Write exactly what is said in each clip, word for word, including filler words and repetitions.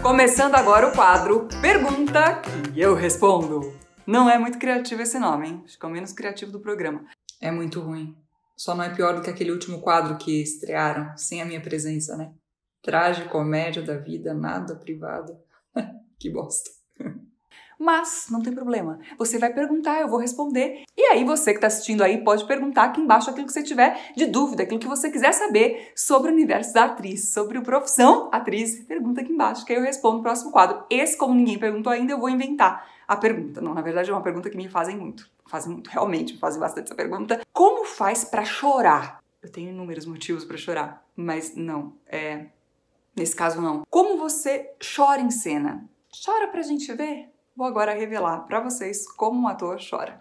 Começando agora o quadro Pergunta que eu respondo. Não é muito criativo esse nome, hein? Acho que é o menos criativo do programa. É muito ruim. Só não é pior do que aquele último quadro que estrearam sem a minha presença, né? Tragicomédia da vida, nada privado. Que bosta. Mas não tem problema. Você vai perguntar, eu vou responder. E aí você que está assistindo aí pode perguntar aqui embaixo aquilo que você tiver de dúvida, aquilo que você quiser saber sobre o universo da atriz, sobre a profissão atriz. Pergunta aqui embaixo que aí eu respondo no próximo quadro. Esse, como ninguém perguntou ainda, eu vou inventar a pergunta. Não, na verdade é uma pergunta que me fazem muito. Fazem muito, realmente me fazem bastante essa pergunta. Como faz pra chorar? Eu tenho inúmeros motivos pra chorar, mas não, é... nesse caso não. Como você chora em cena? Chora pra gente ver? Vou agora revelar pra vocês como um ator chora.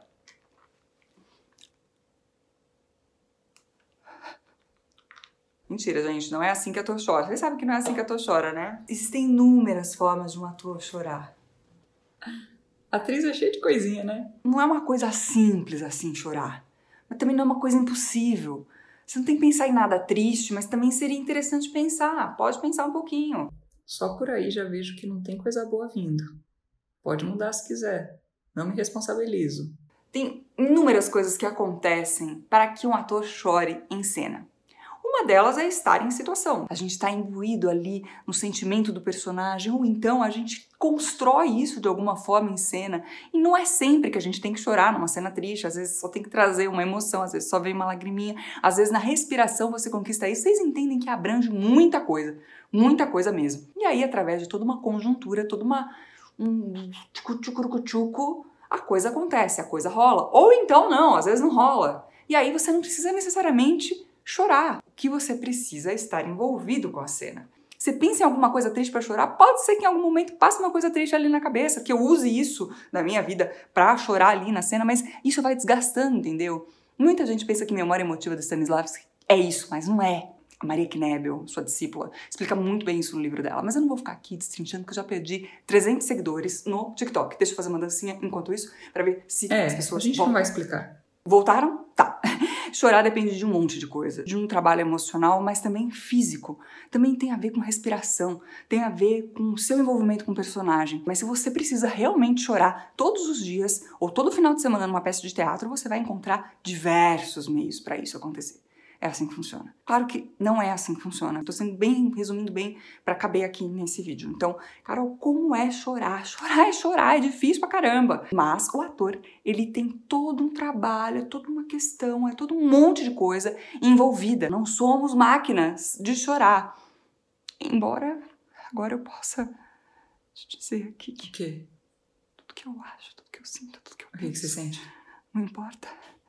Mentira, gente, não é assim que ator chora. Vocês sabem que não é assim que ator chora, né? Existem inúmeras formas de um ator chorar. A atriz é cheia de coisinha, né? Não é uma coisa simples assim chorar, mas também não é uma coisa impossível. Você não tem que pensar em nada triste, mas também seria interessante pensar. Pode pensar um pouquinho. Só por aí já vejo que não tem coisa boa vindo. Pode mudar se quiser. Não me responsabilizo. Tem inúmeras coisas que acontecem para que um ator chore em cena. Uma delas é estar em situação. A gente está imbuído ali no sentimento do personagem, ou então a gente constrói isso de alguma forma em cena. E não é sempre que a gente tem que chorar numa cena triste, às vezes só tem que trazer uma emoção, às vezes só vem uma lagriminha, às vezes na respiração você conquista isso. Vocês entendem que abrange muita coisa, muita coisa mesmo. E aí, através de toda uma conjuntura, toda uma... um tchucu-tchucu-tchucu, a coisa acontece, a coisa rola. Ou então não, às vezes não rola. E aí você não precisa necessariamente chorar. O que você precisa é estar envolvido com a cena. Você pensa em alguma coisa triste para chorar? Pode ser que em algum momento passe uma coisa triste ali na cabeça, que eu use isso na minha vida para chorar ali na cena, mas isso vai desgastando, entendeu? Muita gente pensa que memória emotiva do Stanislavski é isso, mas não é. A Maria Knebel, sua discípula, explica muito bem isso no livro dela, mas eu não vou ficar aqui destrinchando, porque eu já perdi trezentos seguidores no TikTok. Deixa eu fazer uma dancinha enquanto isso, para ver se é, as pessoas... a gente voltam. não vai explicar. Voltaram? Tá. Chorar depende de um monte de coisa, de um trabalho emocional, mas também físico. Também tem a ver com respiração, tem a ver com o seu envolvimento com o personagem. Mas se você precisa realmente chorar todos os dias, ou todo final de semana numa peça de teatro, você vai encontrar diversos meios para isso acontecer. É assim que funciona. Claro que não é assim que funciona. Tô sendo bem, resumindo bem pra caber aqui nesse vídeo. Então, Carol, como é chorar? Chorar é chorar, é difícil pra caramba. Mas o ator, ele tem todo um trabalho, é toda uma questão, é todo um monte de coisa envolvida. Não somos máquinas de chorar. Embora agora eu possa te dizer aqui que... O quê? Tudo que eu acho, tudo que eu sinto, tudo que eu O penso. que, que você sente? Não importa.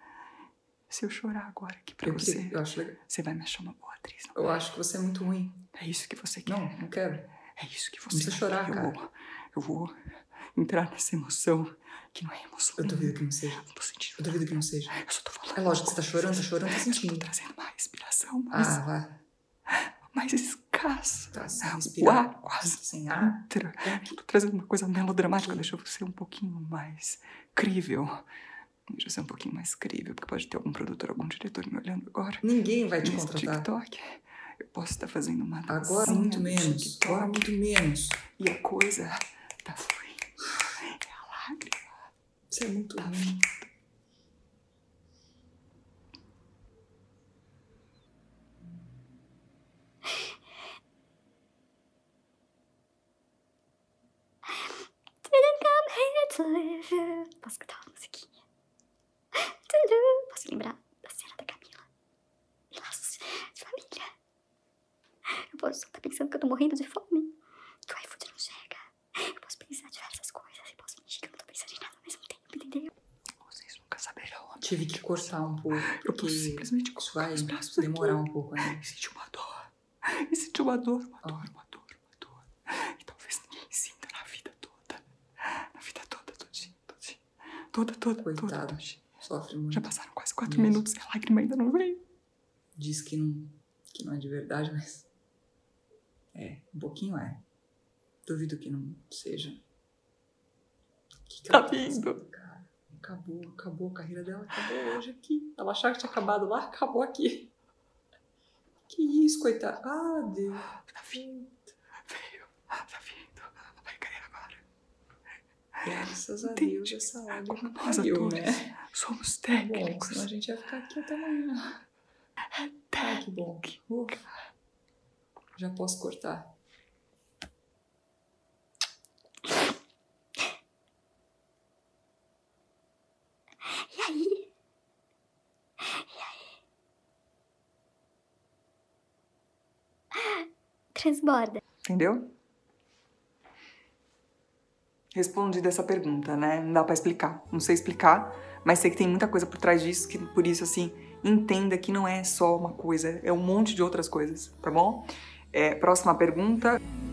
Se eu chorar agora aqui pra eu você, que, eu acho legal. Você vai me achar uma boa atriz. Não eu vai? acho que você é muito ruim. É isso que você quer. Não, não quero. É isso que você não precisa quer. chorar, eu cara. Vou, eu vou entrar nessa emoção que não é emoção. Eu duvido que não seja. Não tô sentindo. Eu duvido que não seja. Eu só tô falando. É lógico que você tá chorando, tá chorando, tá sentindo. Eu tô trazendo uma respiração mais... Ah, vai. mais escassa. Tá sem respirar. O ar quase sem ar. entra. Eu tô trazendo uma coisa melodramática. Deixa eu ser um pouquinho mais crível. Deixa eu ser um pouquinho mais crível, porque pode ter algum produtor, algum diretor me olhando agora. Ninguém vai te Nesse contratar. TikTok, eu posso estar fazendo uma dancinha. Agora muito menos. TikTok, agora muito menos. E a coisa tá fluindo. É a lágrima. Você é muito tá ruim. vindo. Posso cantar uma musiquinha? Posso lembrar da cena da Camila e laços de família. Eu posso estar pensando que eu tô morrendo de fome, que o iFood não chega. Eu posso pensar diversas coisas e posso fingir que eu não tô pensando em nada ao mesmo tempo, entendeu? Vocês nunca saberão. Tive que cortar um pouco, Eu posso simplesmente isso vai os braços demorar aqui. um pouco, né? E sentir uma dor. E sentir uma dor, uma dor, uma dor, uma dor. E talvez ninguém sinta na vida toda. Na vida toda, todinha, todinha. Toda, toda, Coitada. toda, todinha. Sofre muito. Já passaram quase quatro Mesmo. minutos e a lágrima ainda não veio. Diz que não, que não é de verdade, mas... É, um pouquinho é. Duvido que não seja. Que que Tá ela faz, vindo. cara? Acabou, acabou a carreira dela, acabou hoje aqui. Ela achava que tinha acabado lá, acabou aqui. Que isso, coitada. Ah, Deus. Tá vindo. Veio. Tá vindo. Graças a Deus, essa água não Nós caiu, atores né? somos Bom, técnicos. senão a gente ia ficar aqui até amanhã. Ai, que bom. Uh, já posso cortar. E aí? E aí? Transborda. Entendeu? Respondida essa pergunta, né? Não dá pra explicar. Não sei explicar, mas sei que tem muita coisa por trás disso, que por isso, assim, entenda que não é só uma coisa, é um monte de outras coisas, tá bom? É, próxima pergunta.